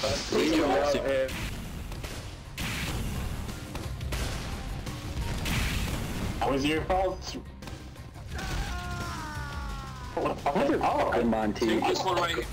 Leave him out, man. That was your fault. Oh, come on, team. This one right here.